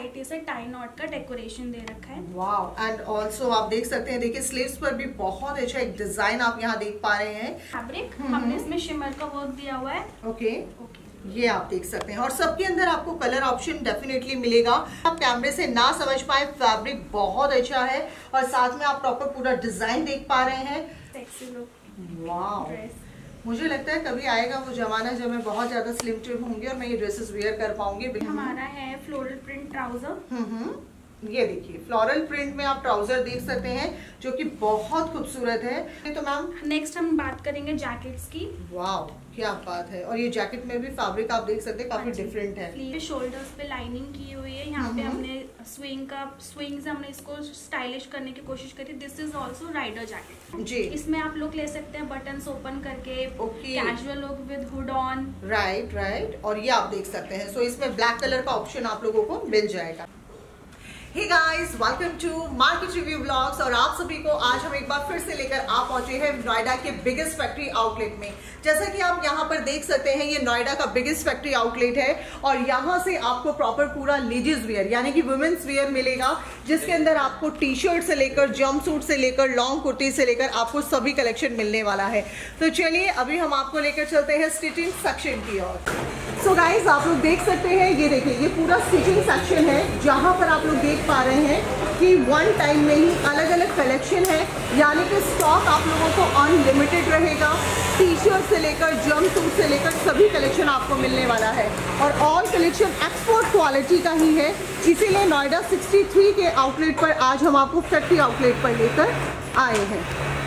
Variety से tie knot का decoration दे रखा है। वाह, एंड ऑल्सो आप देख सकते हैं, देखिए स्लीव्स पर भी बहुत अच्छा एक डिजाइन आप यहाँ देख पा रहे हैं। फैब्रिक हमने इसमें शिमर का वर्क दिया हुआ है। ओके, ये आप देख सकते हैं और सबके अंदर आपको कलर ऑप्शन डेफिनेटली मिलेगा। आप कैमरे से ना समझ पाए, फैब्रिक बहुत अच्छा है और साथ में आप प्रॉपर पूरा डिजाइन देख पा रहे हैं। Sexy look. वाह, मुझे लगता है कभी आएगा वो जमाना जब मैं बहुत ज्यादा स्लिम ट्रिम होंगी और मैं ये ड्रेसेस वेयर कर पाऊंगी। हमारा है फ्लोरल प्रिंट ट्राउजर। ये देखिए फ्लोरल प्रिंट में आप ट्राउजर देख सकते हैं जो कि बहुत खूबसूरत है। तो मैम नेक्स्ट हम बात करेंगे जैकेट्स की। वाह, क्या बात है। और ये जैकेट में भी फैब्रिक आप देख सकते हैं काफी डिफरेंट है। शोल्डर्स पे लाइनिंग की हुई है। यहाँ पे हमने स्विंग से हमने इसको स्टाइलिश करने की कोशिश करी। This is also rider jacket जी। इसमें आप लोग ले सकते हैं बटन्स ओपन करके, casual look with hood on. Right. और ये आप देख सकते हैं, सो इसमें ब्लैक कलर का ऑप्शन आप लोगों को मिल जाएगा। Hey guys, welcome to market review blogs. और आप सभी को आज हम एक बार फिर से लेकर आ पहुंचे हैं नोएडा के बिगेस्ट फैक्ट्री आउटलेट में। जैसा कि आप यहां पर देख सकते हैं, ये नोएडा का बिगेस्ट फैक्ट्री आउटलेट है और यहां से आपको प्रॉपर पूरा लेडीज वेयर यानी कि वुमेन्स वेयर मिलेगा, जिसके अंदर आपको टी शर्ट से लेकर जंप सूट से लेकर लॉन्ग कुर्ती से लेकर आपको सभी कलेक्शन मिलने वाला है। तो चलिए अभी हम आपको लेकर चलते हैं स्टिचिंग सेक्शन की ओर। सो गाइज, आप लोग देख सकते हैं, ये देखिए ये पूरा स्टिचिंग सेक्शन है जहां पर आप लोग देख पा रहे हैं कि वन टाइम में ही अलग अलग कलेक्शन है, यानी कि स्टॉक आप लोगों को अनलिमिटेड रहेगा। टी शर्ट से लेकर जंप सूट से लेकर सभी कलेक्शन आपको मिलने वाला है और ऑल कलेक्शन एक्सपोर्ट क्वालिटी का ही है। इसीलिए नोएडा 63 के आउटलेट पर आज हम आपको फैक्ट्री आउटलेट पर लेकर आए हैं।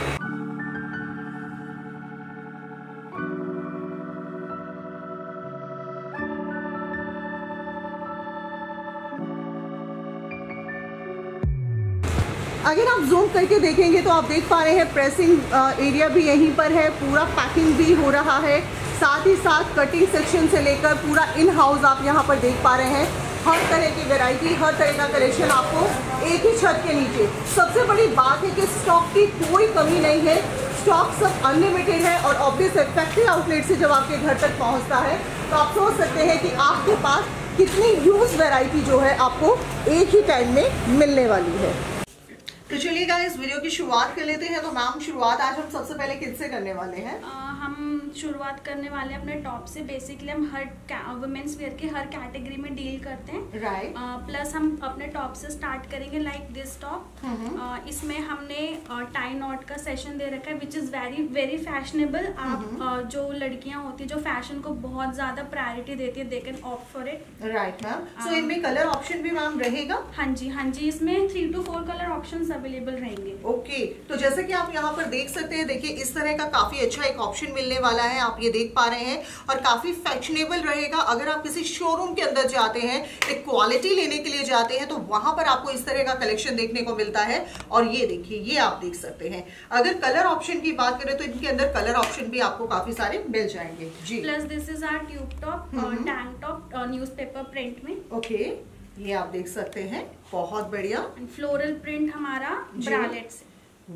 अगर आप जूम करके देखेंगे तो आप देख पा रहे हैं प्रेसिंग एरिया भी यहीं पर है, पूरा पैकिंग भी हो रहा है, साथ ही साथ कटिंग सेक्शन से लेकर पूरा इन हाउस आप यहां पर देख पा रहे हैं। हर तरह की वैरायटी, हर तरह का कलेक्शन आपको एक ही छत के नीचे। सबसे बड़ी बात है कि स्टॉक की कोई कमी नहीं है, स्टॉक सब अनलिमिटेड है और ऑब्वियस फैक्ट्री आउटलेट से जब आपके घर तक पहुंचता है तो आप सोच सकते हैं कि आपके पास कितनी ह्यूज वैरायटी जो है आपको एक ही टाइम में मिलने वाली है। तो चलिए गाइस, वीडियो की शुरुआत कर लेते हैं। तो मैम, शुरुआत आज हम सबसे पहले किससे करने वाले हैं? हम शुरुआत करने वाले हैं अपने टॉप से। बेसिकली हम हर वुमेन्स वेयर के हर कैटेगरी में डील करते हैं। राइट। प्लस हम अपने टॉप से स्टार्ट करेंगे लाइक दिस टॉप। इसमें हमने टाई नॉट का सेशन दे रखा है which is very very fashionable. आप जो लड़कियां होती है जो फैशन को बहुत ज्यादा प्रायोरिटी देती है, they can opt for it. Right ma'am. So इनमें कलर ऑप्शन भी मैम रहेगा? हाँ जी, इसमें 3 to 4 कलर ऑप्शन अवेलेबल रहेंगे। ओके, तो जैसे कि आप यहाँ पर देख सकते हैं, देखिए इस तरह का काफी अच्छा एक ऑप्शन मिलने वाला है, आप ये देख पा रहे हैं और काफी फैशनेबल रहेगा। अगर आप किसी शोरूम के अंदर जाते हैं, एक क्वालिटी लेने के लिए जाते हैं, तो वहां पर आपको इस तरह का कलेक्शन देखने को मिलता है। और ये देखिए, ये आप देख सकते हैं। अगर कलर ऑप्शन की बात करें तो इनके अंदर कलर ऑप्शन भी आपको काफी सारे मिल जाएंगे जी। Plus this is our tube top, tank top newspaper print में। ओके, ये आप देख सकते हैं, बहुत बढ़िया। फ्लोरल प्रिंट हमारा ब्रालेट से।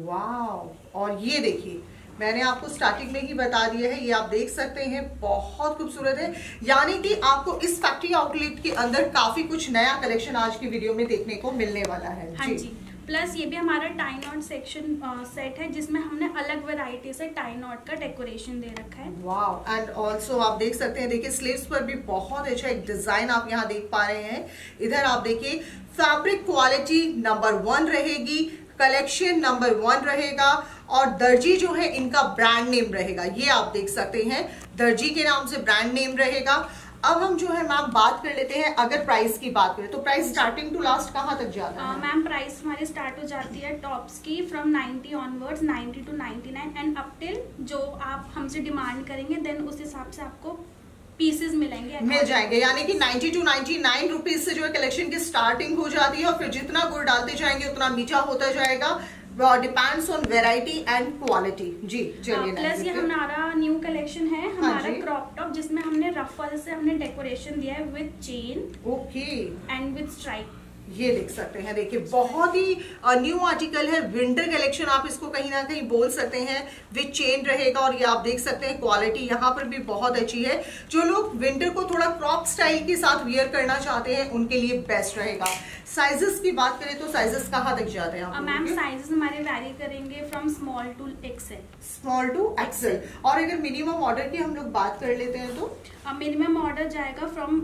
वाह, और ये देखिए मैंने आपको स्टार्टिंग में ही बता दिया है, ये आप देख सकते हैं बहुत खूबसूरत है। यानी कि आपको इस फैक्ट्री आउटलेट के अंदर काफी कुछ नया कलेक्शन आज की वीडियो में देखने को मिलने वाला है। हाँ जी। प्लस ये भी हमारा टाई नॉट सेक्शन सेट है जिसमें हमने अलग वैरायटी से टाई नॉट का डेकोरेशन दे रखा है। वाह, एंड ऑल्सो आप देख सकते हैं, देखिए स्लीव्स पर भी बहुत अच्छा एक डिजाइन आप यहाँ देख पा रहे हैं। इधर आप देखिए फैब्रिक क्वालिटी नंबर 1 रहेगी, कलेक्शन नंबर 1 रहेगा और दर्जी जो है इनका ब्रांड नेम रहेगा। ये आप देख सकते हैं, दर्जी के नाम से ब्रांड नेम रहेगा। अब हम जो है मैम बात कर लेते हैं, अगर प्राइस की बात करें तो प्राइस स्टार्टिंग टू लास्ट कहाँ तक जाता है? मैम प्राइस हमारी स्टार्ट हो जाती है टॉप्स की from 90 onwards, 90 to 99 and up till जो आप हमसे डिमांड करेंगे देन उस हिसाब से आपको पीसेस मिल जाएंगे। यानी कि 90 to 99 रुपीज से जो है कलेक्शन की स्टार्टिंग हो जाती है और फिर जितना गुड़ डालते जाएंगे उतना मीठा होता जाएगा। Depends on variety and quality जी। चलिए, प्लस ये हमारा न्यू कलेक्शन है हमारा क्रॉप टॉप, जिसमें हमने रफल से हमने डेकोरेशन दिया है with chain. Okay, and with stripe. ये देख सकते हैं, देखिए बहुत ही न्यू आर्टिकल है, विंटर कलेक्शन आप इसको कहीं ना कहीं बोल सकते हैं, विद चेन रहेगा। और ये आप देख सकते हैं क्वालिटी यहाँ पर भी बहुत अच्छी है। जो लोग विंटर को थोड़ा क्रॉप स्टाइल के साथ वियर करना चाहते हैं उनके लिए बेस्ट रहेगा। साइजेस की बात करें तो साइजेस कहाँ तक जाते हैं मैम? साइजेस हमारे वैरी करेंगे from small to XL. Small to XL. और अगर मिनिमम ऑर्डर की हम लोग बात कर लेते हैं तो मिनिमम ऑर्डर जाएगा from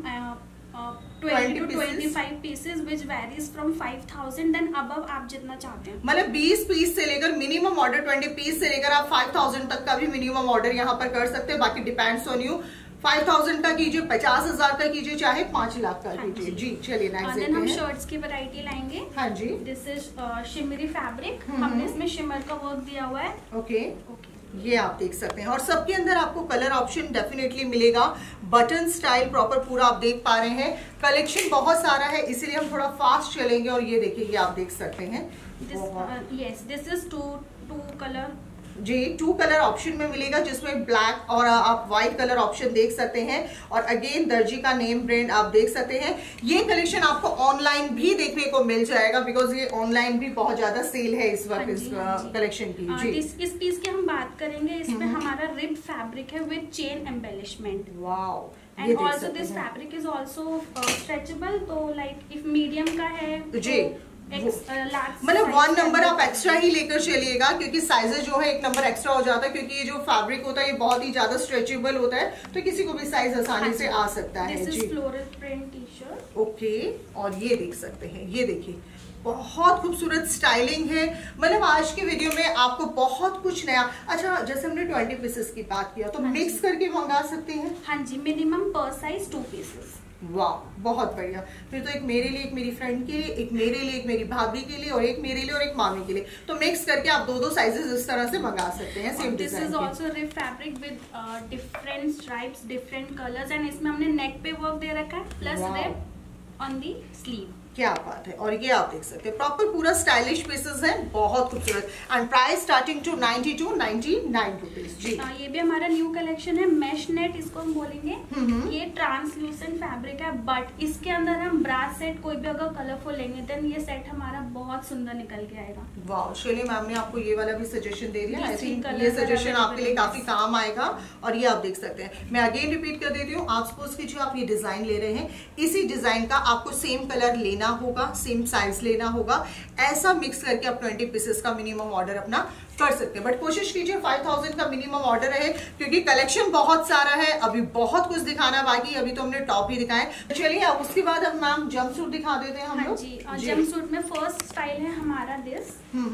20 to 25 pieces which varies from 5000 then above, आप जितना चाहते हैं। मतलब 20 पीस से लेकर मिनिमम ऑर्डर 20 पीस से लेकर आप 5000 तक का भी मिनिमम ऑर्डर यहाँ पर कर सकते हैं। बाकी डिपेंड्स ऑन यू। 5000 का कीजिए, 50,000 का कीजिए, चाहे 5 लाख का कीजिए। जी चलिए नेक्स्ट देन हम शर्ट्स की वैरायटी लाएंगे। हाँ जी, दिस इज शिमरी फैब्रिक। हमने इसमें शिमर का वर्क दिया हुआ है। ओके, ये आप देख सकते हैं। और सबके अंदर आपको कलर ऑप्शन डेफिनेटली मिलेगा। बटन स्टाइल प्रॉपर पूरा आप देख पा रहे हैं। कलेक्शन बहुत सारा है इसीलिए हम थोड़ा फास्ट चलेंगे। और ये देखिए, ये आप देख सकते हैं। Yes, this is two colour. जी 2 कलर ऑप्शन में मिलेगा, जिसमें ब्लैक और आप व्हाइट कलर ऑप्शन देख सकते हैं। और अगेन दर्जी का नेम ब्रांड आप देख सकते हैं। ये कलेक्शन आपको ऑनलाइन भी देखने को मिल जाएगा, बिकॉज ये ऑनलाइन भी बहुत ज्यादा सेल है इस वक्त इस कलेक्शन की। जी इस पीस की हम बात करेंगे। इसमें हमारा रिब फैब्रिक है with chain embellishment. Wow, and also this fabric is also stretchable. तो लाइक इफ मीडियम का है जी, मतलब 1 नंबर आप एक्स्ट्रा ही लेकर चलिएगा, क्योंकि साइजेस जो है 1 नंबर एक्स्ट्रा हो जाता है। क्योंकि ये जो फैब्रिक होता है ये बहुत ही ज्यादा स्ट्रेचेबल होता है, तो किसी को भी साइज आसानी से आ सकता है। This is floral print T-shirt. Okay, और ये देख सकते हैं, ये देखिए बहुत खूबसूरत स्टाइलिंग है। मतलब आज की वीडियो में आपको बहुत कुछ नया। अच्छा, जैसे हमने 20 पीसेस की बात किया तो मिक्स करके मंगा सकते हैं। हाँ जी, मिनिमम पर साइज 2 पीसेस। वाह, बहुत बढ़िया। फिर तो एक मेरे लिए, एक मेरी फ्रेंड के लिए, एक मेरे लिए, एक मेरी भाभी के लिए, और एक मेरे लिए और एक मामी के लिए। तो मिक्स करके आप 2-2 साइजेस इस तरह से मंगा सकते हैं। Same this is also rib fabric with different stripes, different colours. And इसमें हमने नेक पे वर्क दे रखा है, plus rib on the sleeve. क्या बात है। और ये आप देख सकते हैं प्रॉपर पूरा स्टाइलिश पीसेस है, बहुत खूबसूरत। And price starting to 90 to 99 rupees. जी ये भी हमारा न्यू कलेक्शन है। मैश नेट इसको हम बोलेंगे। ये ट्रांसलूसेंट फैब्रिक है, बट इसके अंदर हम ब्रास सेट कोई भी अगर कलरफुल लेंगे देन ये सेट हमारा बहुत सुंदर निकल के आएगा। वाह, शैली मैम ने आपको ये वाला भी सजेशन दे दिया। आई थिंक ये सजेशन आपके लिए काफी काम आएगा। और ये आप देख सकते हैं, मैं अगेन रिपीट कर देती हूँ। आप सपोज कीजिए आप ये डिजाइन ले रहे हैं, इसी डिजाइन का आपको सेम कलर लेना होगा, सेम साइज लेना होगा। ऐसा मिक्स करके आप 20 पीसेस का मिनिमम ऑर्डर अपना कर सकते हैं। बट कोशिश कीजिए 5000 का मिनिमम ऑर्डर रहे, क्योंकि कलेक्शन बहुत सारा है। अभी बहुत कुछ दिखाना बाकी, अभी तो हमने टॉप ही दिखाए। चलिए अब उसके बाद अब मैम जंपसूट दिखा देते हैं हम लोग। जी, जंपसूट में फर्स्ट स्टाइल है हमारा दिस।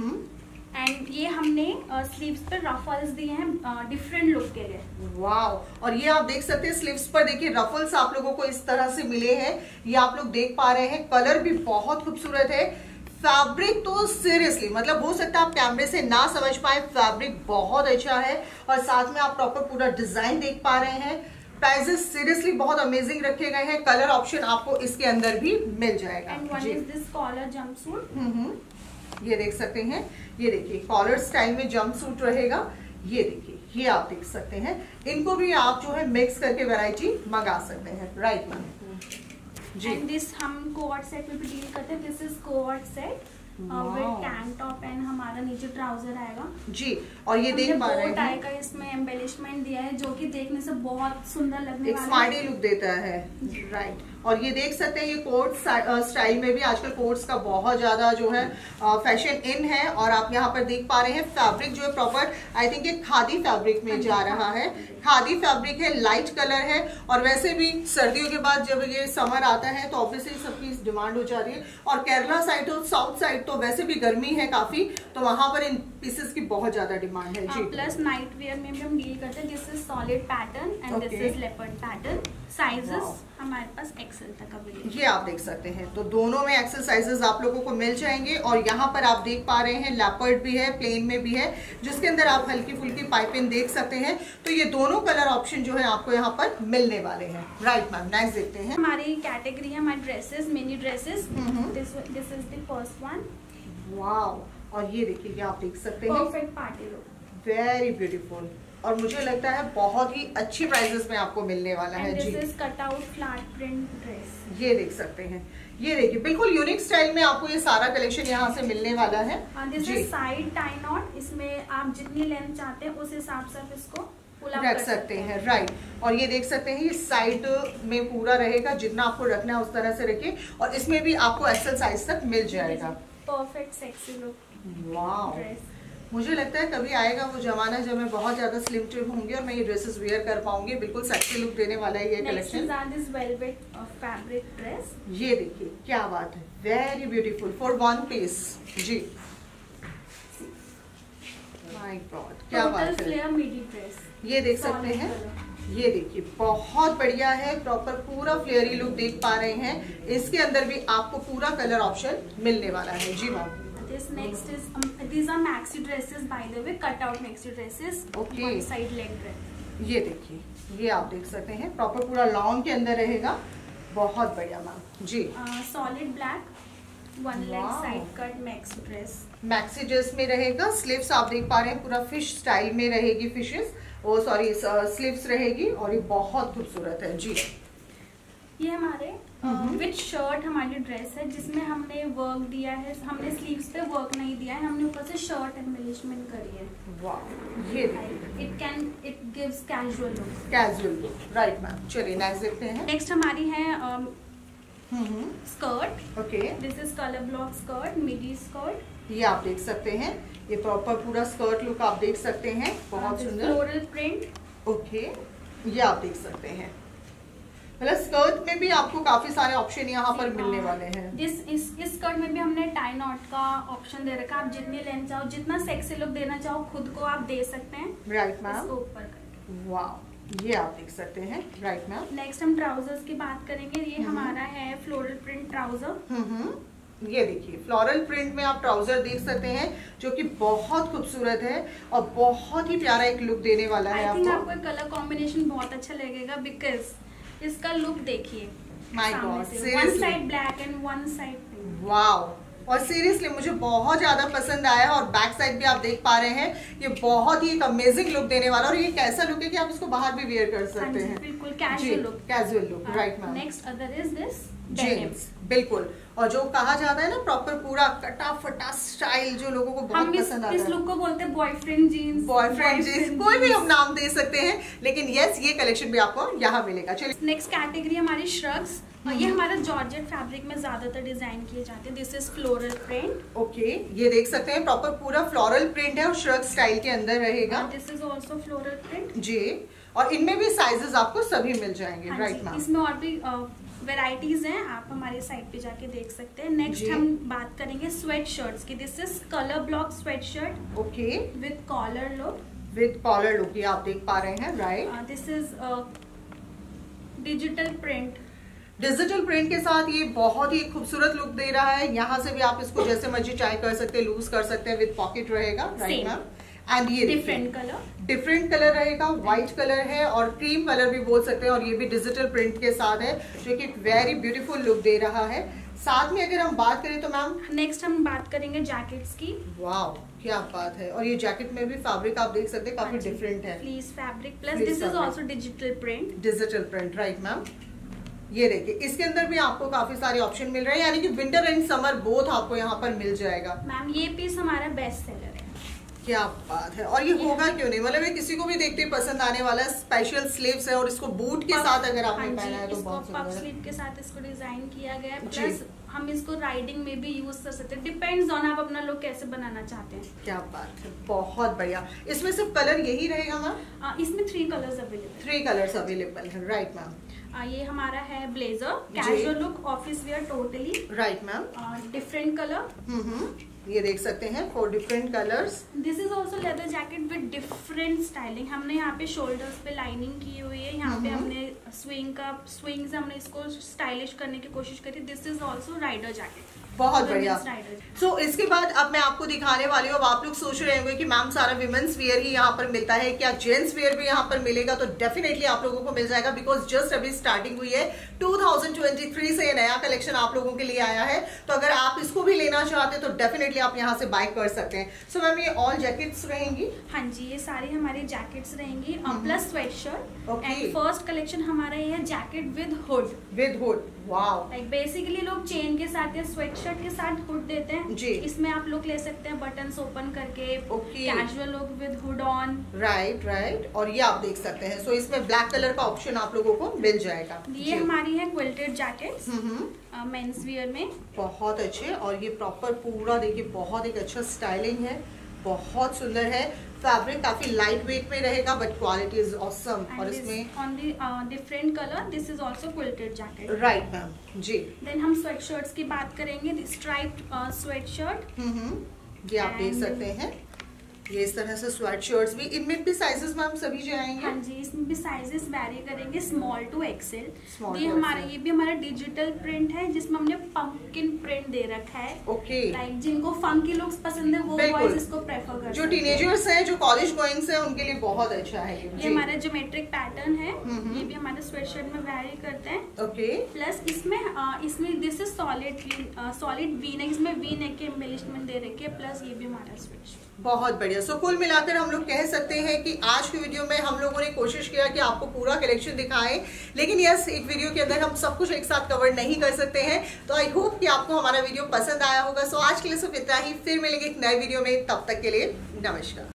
एंड ये हमने स्लीव्स पे रफल्स दिए हैं डिफरेंट लुक के लिए। वाओ, और ये आप देख सकते हैं स्लीव्स पर देखिए रफल्स आप लोगों को इस तरह से मिले हैं। ये आप लोग देख पा रहे हैं, कलर भी बहुत खूबसूरत है। फैब्रिक तो सीरियसली मतलब हो सकता है आप कैमरे से ना समझ पाए, फैब्रिक बहुत अच्छा है। और साथ में आप प्रॉपर पूरा डिजाइन देख पा रहे हैं। प्राइजेस सीरियसली बहुत अमेजिंग रखे गए हैं। कलर ऑप्शन आपको इसके अंदर भी मिल जाएगा। And one is this collar jumpsuit. ये देख सकते हैं, ये देखिए कॉलर स्टाइल में जंप सूट रहेगा। ये देखिए, ये आप देख सकते हैं। इनको भी आप जो है मिक्स करके वैरायटी मंगा सकते हैं। राइट मैम जी। एंड दिस हम कोट सेट में भी डील करते हैं। This is coat set with tank top and हमारा नीचे ट्राउजर आएगा। जी, और ये देख पा रहे हैं टाई का इसमें एम्बेलिशमेंट दिया है, जो कि देखने से बहुत सुंदर लगने एक स्मार्टी लुक देता है। राइट, और ये देख सकते हैं ये कोट स्टाइल में भी आजकल कोट्स का बहुत ज्यादा जो है फैशन इन है। और आप यहाँ पर देख पा रहे हैं फैब्रिक जो है प्रॉपर आई थिंक ये खादी फैब्रिक में जा रहा है। खादी फैब्रिक है, लाइट कलर है। और वैसे भी सर्दियों के बाद जब ये समर आता है तो ऑब्वियसली सबकी डिमांड हो जा रही है। और केरला साइड और साउथ साइड तो वैसे भी गर्मी है काफी, तो वहां पर इन पीसेस की बहुत ज्यादा डिमांड है। जी, प्लस नाइट वेयर में भी हम डील करते हैं। This is solid pattern and this is leopard pattern. Sizes हमारे पास एक्सेल तक अवेलेबल। ये आप देख सकते हैं, तो दोनों में एक्सेल साइजेस आप लोगों को मिल जाएंगे। और यहाँ पर आप देख पा रहे हैं लेपर्ड भी है, प्लेन में भी है, जिसके अंदर आप हल्की फुल्की पाइपिंग देख सकते हैं। तो ये दोनों कलर ऑप्शन जो है आपको यहाँ पर मिलने वाले हैं। राइट मैम, नेक्स्ट देखते हैं। हमारी कैटेगरी है हमारी dresses, mini dresses. This is the first one. Wow, और ये देखिए, ये आप देख सकते हैं perfect party look, very beautiful. और मुझे लगता है बहुत ही अच्छी प्राइसेस में आपको मिलने वाला है। जी, this is cut out flat print dress. ये देख सकते हैं, ये देखिए बिल्कुल यूनिक स्टाइल में आपको ये सारा कलेक्शन यहाँ से मिलने वाला है। This is side tie knot, इसमें आप जितनी लेंथ चाहते हैं उस हिसाब से आप इसको रख सकते हैं, राइट। और ये देख सकते हैं ये साइड में पूरा रहेगा, जितना आपको रखना है उस तरह से रखिए, और इसमें भी आपको एक्सेल साइज तक मिल जाएगा। Perfect sexy look. वाओ, मुझे लगता है कभी आएगा वो जमाना जब मैं बहुत ज्यादा स्लिम ट्रिम होंगी और मैं ये ड्रेसेस वेयर कर पाऊंगी। बिल्कुल सेक्सी लुक देने वाला है ये कलेक्शन। फैब्रिक ड्रेस, ये देखिए क्या बात है, very beautiful for one piece जी। माय गॉड क्या बात है। मिडी ड्रेस, ये देख सकते हैं, ये देखिए बहुत बढ़िया है, प्रॉपर पूरा फ्लेयरी लुक देख पा रहे हैं। इसके अंदर भी आपको पूरा कलर ऑप्शन मिलने वाला है जी ma'am. This next is these are maxi dresses, by the way, cut out maxi dresses. Okay. One side leg dress. ये देखिए, ये आप देख सकते हैं प्रॉपर पूरा लॉन्ग के अंदर रहेगा, बहुत बढ़िया मैम जी। Solid black, one leg side cut maxi dress. Maxi dress में रहेगा, स्लीव्स आप देख पा रहे हैं पूरा फिश स्टाइल में रहेगी, फिशेस ओ सॉरी स्लीव्स रहेगी, और ये बहुत खूबसूरत है जी। ये हमारे विद शर्ट हमारी ड्रेस है, जिसमें हमने वर्क दिया है, हमने स्लीव्स पे वर्क नहीं दिया है, हमने ऊपर से शर्ट एम्बेलिशमेंट करी है। वाह, ये it gives casual look. Casual look, right ma'am. चलिए नेक्स्ट देखते हैं। नेक्स्ट हमारी है skirt. Okay, this is colour block skirt, midi skirt. ये आप देख सकते हैं, ये प्रॉपर पूरा स्कर्ट लुक आप देख सकते हैं, बहुत सुंदर फ्लोरल प्रिंट। ओके, ये आप देख सकते हैं, मतलब स्कर्ट में भी आपको काफी सारे ऑप्शन यहाँ पर मिलने वाले हैं। इस स्कर्ट में भी हमने टाई नॉट का ऑप्शन दे रखा है, आप जितनी लेंथ चाहो, जितना सेक्सी लुक देना चाहो खुद को आप दे सकते हैं, राइट मैम। इसको ऊपर करके। वाह, ये आप देख सकते हैं, राइट मैम। नेक्स्ट हम ट्राउजर्स की बात करेंगे। ये हमारा है फ्लोरल प्रिंट ट्राउजर। ये देखिए फ्लोरल प्रिंट में आप ट्राउजर देख सकते हैं, जो कि बहुत खूबसूरत है और बहुत ही प्यारा एक लुक देने वाला है। आई थिंक आपको कलर कॉम्बिनेशन बहुत अच्छा लगेगा, बिकॉज इसका लुक देखिए, my god, one side black and one side pink. Wow, और सीरियसली मुझे बहुत ज्यादा पसंद आया, और बैक साइड भी आप देख पा रहे हैं, ये बहुत ही एक अमेजिंग लुक देने वाला, और ये कैसा लुक है कि आप इसको बाहर भी वेयर कर सकते हैं। बिल्कुल casual look, casual look, right ma'am. Next other is this jeans, बिल्कुल, और जो कहा जाता है ना प्रॉपर पूरा कटा फटा स्टाइल, जो लोगों को बहुत पसंद आता है, इस लुक को बोलते हैं बॉयफ्रेंड जीन्स, कोई भी हम नाम दे सकते हैं, लेकिन यस ये कलेक्शन भी आपको यहाँ मिलेगा। चलिए नेक्स्ट कैटेगरी हमारी श्रग्स। ये हमारा जॉर्जेट फैब्रिक में ज्यादातर डिजाइन किए जाते हैं। This is floral print. Okay, ये देख सकते हैं प्रॉपर पूरा फ्लोरल प्रिंट है और श्रग स्टाइल के अंदर रहेगा। This is also floral print जी, और इनमें भी साइजेस आपको सभी मिल जाएंगे, राइट मैम। इसमें और भी वेराइटीज हैं, आप हमारे साइट पे जाके देख सकते हैं। नेक्स्ट हम बात करेंगे स्वेट शर्ट्स की। This is colour block sweatshirt, okay, with collar look. With collar look, ये आप देख पा रहे हैं, right. This is digital print. Digital print के साथ ये बहुत ही खूबसूरत लुक दे रहा है। यहाँ से भी आप इसको जैसे मर्जी चाहे कर सकते हैं, लूज कर सकते हैं, विद पॉकेट रहेगा, राइट मैम। एंड ये डिफरेंट कलर रहेगा, व्हाइट कलर है और क्रीम कलर भी बोल सकते हैं, और ये भी डिजिटल प्रिंट के साथ है, जो कि वेरी ब्यूटीफुल लुक दे रहा है। साथ में अगर हम बात करें तो मैम नेक्स्ट हम बात करेंगे जैकेट्स की। वाओ, क्या बात है, और ये जैकेट में भी फैब्रिक आप देख सकते हैं काफी डिफरेंट है, fleece fabric plus this is also digital print. Digital print, right ma'am. ये देखिए इसके अंदर भी आपको काफी सारे ऑप्शन मिल रहे हैं, यानी कि विंटर एंड समर बोथ आपको यहाँ पर मिल जाएगा। मैम ये पीस हमारा बेस्ट सेलर है। क्या बात है, और ये होगा क्यों नहीं, मतलब ये किसी को भी देखते पसंद आने वाला है। स्पेशल स्लीव्स है और इसको बूट के साथ अगर आपने पहना है तो बहुत सुंदर है। पफ स्लीव के साथ इसको डिजाइन किया गया है, प्लस हम इसको राइडिंग में भी यूज कर सकते हैं, डिपेंड्स ऑन आप अपना लुक कैसे बनाना चाहते हैं। क्या बात है, बहुत बढ़िया। इसमें सिर्फ कलर यही रहेगा मैम? इसमें 3 कलर्स अवेलेबल, 3 कलर्स अवेलेबल है, राइट मैम। ये हमारा है blazer, casual look, office wear totally, right ma'am. Different colour, ये देख सकते हैं 4 different colours. This is also leather jacket with different styling. हमने यहाँ पे शोल्डर्स पे लाइनिंग की हुई है, यहाँ पे हमने स्विंग से हमने इसको स्टाइलिश करने की कोशिश करी। This is also rider jacket. बहुत बढ़िया। सो इसके बाद अब मैं आपको दिखाने वाली हूँ। अब आप लोग सोच रहे होंगे कि मैम सारा विमेंस वेयर ही यहाँ पर मिलता है, क्या जेंट्स वेयर भी यहाँ पर मिलेगा? तो डेफिनेटली आप लोगों को मिल जाएगा, बिकॉज जस्ट अभी स्टार्टिंग हुई है। 2023 से नया कलेक्शन आप लोगों के लिए आया है, तो अगर आप इसको भी लेना चाहते हैं तो डेफिनेटली आप यहाँ से बाय कर सकते हैं। सो मैम ये ऑल जैकेट्स रहेंगी? हाँ जी, ये सारी हमारी जैकेट्स रहेंगी plus sweatshirt. And first collection हमारा ये है jacket with hood. With hood, wow. Like basically लोग चेन के साथ या स्वेट शर्ट के साथ हुड देते हैं जी। इसमें आप लोग ले सकते हैं बटन्स ओपन करके, casual look with hood on. Right. और ये आप देख सकते हैं। सो इसमें ब्लैक कलर का ऑप्शन आप लोगों को मिल जाएगा। ये हमारी है क्विल्टेड जैकेट्स मेंस वियर में, बहुत अच्छे। और ये प्रॉपर पूरा देखिए, बहुत एक अच्छा स्टाइलिंग है, बहुत सुंदर है। फैब्रिक काफी लाइट वेट में रहेगा, बट क्वालिटी इज ऑसम। और इसमें on the different colour, this is also quilted jacket. Right ma'am जी। देन हम स्वेट शर्ट्स की बात करेंगे। स्ट्राइप्ड स्वेट शर्ट, ये आप देख सकते हैं। ये इस तरह से स्वेट शर्ट्स भी, इनमें भी साइजेस मैम सभी जो आएंगे? हाँ जी, इसमें भी साइजेस वैरी करेंगे, स्मॉल टू एक्सेल। ये भी हमारा डिजिटल प्रिंट है, जिसमें हमने पंपकिन प्रिंट दे रखा है। ओके। लाइक जिनको फंकी लुक्स पसंद है वो बॉयज इसको प्रेफर करते हैं। जो टीनेजर्स हैं, जो कॉलेज गोइंग्स हैं, उनके लिए बहुत अच्छा है ये हमारा ज्योमेट्रिक पैटर्न है। ये भी हमारे स्वेटशर्ट में वैरी करते हैं। ओके। प्लस इसमें this is solid V neck, इसमें वी नेक के एम्बेलिशमेंट दे रखे हैं। प्लस ये भी हमारा स्वेटशर्ट। बहुत बढ़िया। सो कुल मिलाकर हम लोग कह सकते हैं कि आज की वीडियो में हम लोगों ने कोशिश किया कि आपको पूरा कलेक्शन दिखाएं, लेकिन यस, एक वीडियो के अंदर हम सब कुछ एक साथ कवर नहीं कर सकते हैं। तो आई होप कि आपको हमारा वीडियो पसंद आया होगा। सो आज के लिए सिर्फ इतना ही, फिर मिलेंगे एक नए वीडियो में। तब तक के लिए नमस्कार।